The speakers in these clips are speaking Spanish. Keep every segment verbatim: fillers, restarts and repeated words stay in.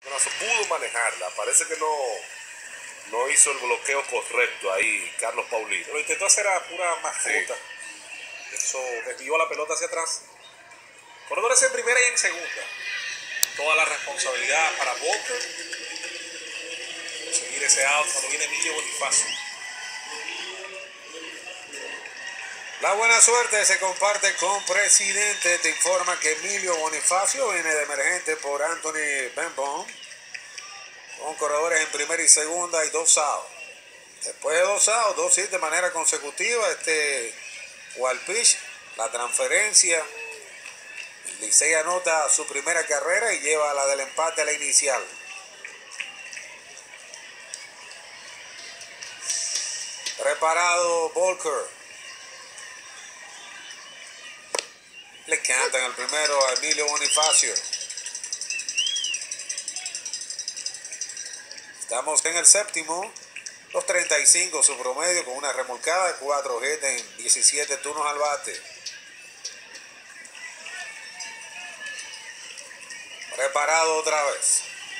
Pudo manejarla, parece que no, no hizo el bloqueo correcto ahí Carlos Paulino. Lo intentó hacer a pura mascota. Sí. Eso desvió la pelota hacia atrás. Corredores en primera y en segunda. Toda la responsabilidad para Walker. Conseguir ese out cuando viene Emilio Bonifacio. La buena suerte se comparte con Presidente. Te informa que Emilio Bonifacio viene de emergente por Anthony Benbon. Con corredores en primera y segunda y dos outs. Después de dos outs, dos hits de manera consecutiva. Este wild pitch, la transferencia. Licey anota su primera carrera y lleva la del empate a la inicial. Preparado Volker. Le cantan el primero a Emilio Bonifacio. Estamos en el séptimo. Los treinta y cinco su promedio con una remolcada de cuatro hits en diecisiete turnos al bate. Preparado otra vez.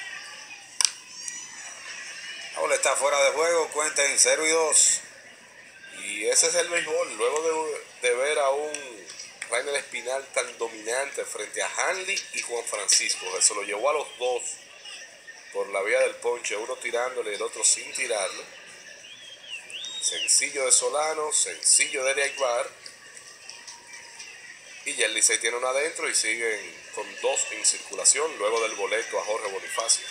La bola está fuera de juego. Cuenta en cero y dos. Y ese es el béisbol. Luego de, de ver a un Rainer Espinal tan dominante frente a Hanley y Juan Francisco, que se lo llevó a los dos por la vía del ponche, uno tirándole y el otro sin tirarle. Sencillo de Solano, sencillo de Aybar. Y ya el Licey tiene uno adentro y siguen con dos en circulación luego del boleto a Jorge Bonifacio.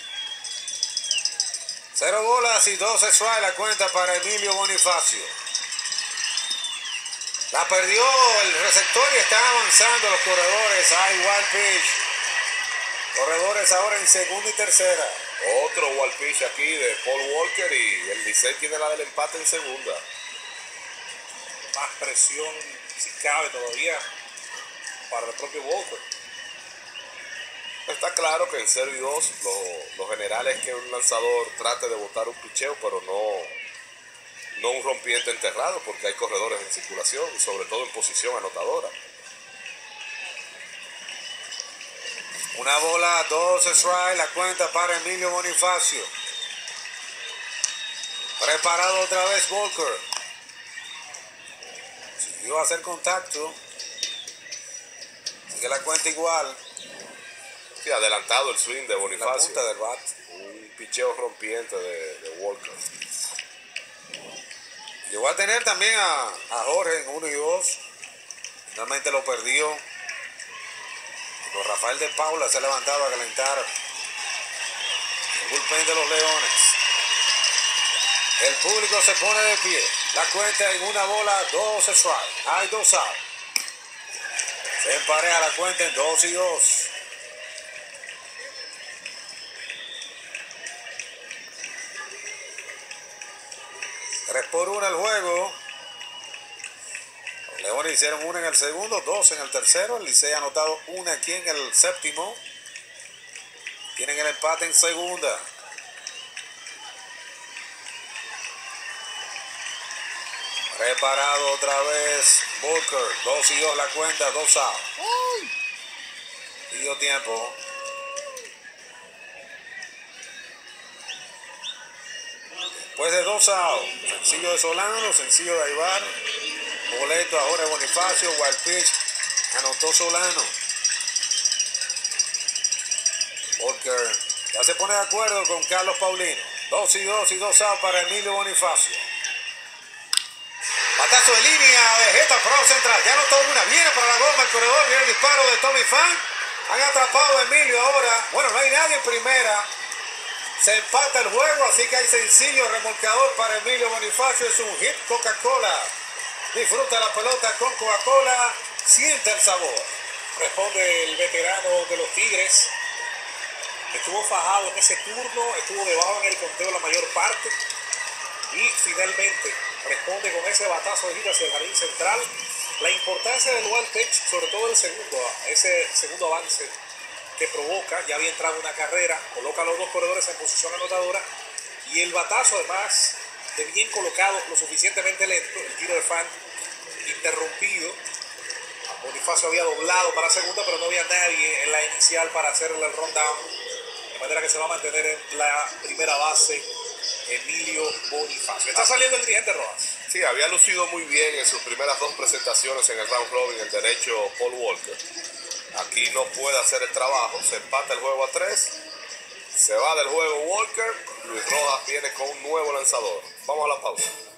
Cero bolas y dos strikes la cuenta para Emilio Bonifacio. La perdió el receptor y están avanzando los corredores. Hay wild pitch. Corredores ahora en segunda y tercera. Otro wild pitch aquí de Paul Walker y el Licey tiene la del empate en segunda. Más presión, si cabe todavía, para el propio Walker. Está claro que en cero y dos lo, lo general es que un lanzador trate de botar un picheo, pero no, no un rompiente enterrado, porque hay corredores en circulación y sobre todo en posición anotadora. Una bola, dos strikes, la cuenta para Emilio Bonifacio. Preparado otra vez Walker. Siguió a hacer contacto. Sigue la cuenta igual. Sí, adelantado el swing de Bonifacio. La punta del bat. Un picheo rompiente de, de Walker. Llegó a tener también a, a Jorge en uno y dos. Finalmente lo perdió. Cuando Rafael de Paula se ha levantado a calentar el bullpen de los Leones. El público se pone de pie. La cuenta en una bola, dos strikes. Hay dos outs. Se empareja la cuenta en dos y dos. tres por uno el juego. Los Leones hicieron una en el segundo, dos en el tercero. El Licey ha anotado una aquí en el séptimo. Tienen el empate en segunda. Preparado otra vez Walker. dos y dos la cuenta, dos outs. Pidió tiempo. Después de dos outs, sencillo de Solano, sencillo de Aybar, boleto a Jorge Bonifacio, wild pitch, anotó Solano. Walker ya se pone de acuerdo con Carlos Paulino. dos y dos y dos outs para Emilio Bonifacio. Batazo de línea, vegeta pro central, ya anotó una, viene para la goma el corredor, viene el disparo de Tommy Pham. Han atrapado a Emilio ahora, bueno, no hay nadie en primera. Se empata el juego, así que hay sencillo remolcador para Emilio Bonifacio. Es un hit Coca-Cola. Disfruta la pelota con Coca-Cola. Siente el sabor. Responde el veterano de los Tigres. Estuvo fajado en ese turno. Estuvo debajo en el conteo la mayor parte. Y finalmente responde con ese batazo de hit hacia el jardín central. La importancia del wild pitch, sobre todo el segundo, ese segundo avance que provoca, ya había entrado una carrera, coloca a los dos corredores en posición anotadora y el batazo además de bien colocado, lo suficientemente lento, el tiro de Pham interrumpido. Bonifacio había doblado para segunda, pero no había nadie en la inicial para hacerle el rundown De manera que se va a mantener en la primera base Emilio Bonifacio. Está saliendo el dirigente Rojas. Sí, había lucido muy bien en sus primeras dos presentaciones en el round robin el derecho Paul Walker. Aquí no puede hacer el trabajo, se empata el juego a tres, se va del juego Walker, Luis Rojas viene con un nuevo lanzador. Vamos a la pausa.